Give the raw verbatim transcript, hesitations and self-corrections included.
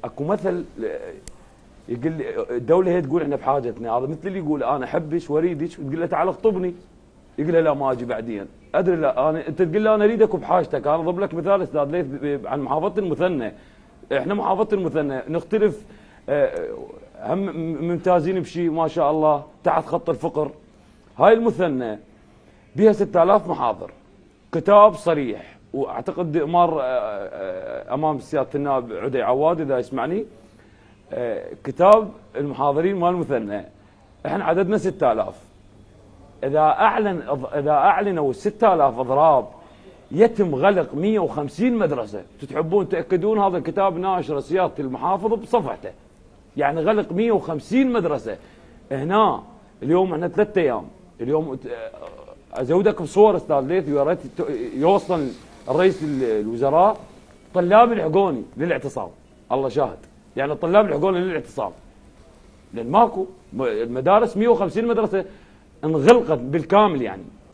اكو مثل يقول لي الدوله هي تقول احنا بحاجتنا، هذا مثل اللي يقول انا احبش واريدك وتقول له تعال اخطبني، يقول له لا ما اجي بعدين، ادري لا انا انت تقول له انا اريدك وبحاجتك. انا اضرب لك مثال استاذ ليث عن محافظه المثنى. احنا محافظه المثنى نختلف، هم ممتازين بشيء ما شاء الله تحت خط الفقر. هاي المثنى بها ستة آلاف محاضر، كتاب صريح، واعتقد مار امام سياده النائب عدي عواد اذا يسمعني، كتاب المحاضرين مال المثنى. احنا عددنا ستة آلاف، اذا اعلن اذا اعلنوا ستة آلاف اضراب يتم غلق مئة وخمسين مدرسه. تحبون تاكدون هذا الكتاب ناشر سياده المحافظ بصفحته، يعني غلق مئة وخمسين مدرسه. هنا اليوم احنا ثلاث ايام، اليوم ازودك بصور استاذ ليث يا ريت يوصل الرئيس الوزراء، طلاب الحقوني للاعتصام، الله شاهد، يعني الطلاب الحقوني للاعتصام، لان ماكو المدارس مئة وخمسين مدرسه انغلقت بالكامل يعني.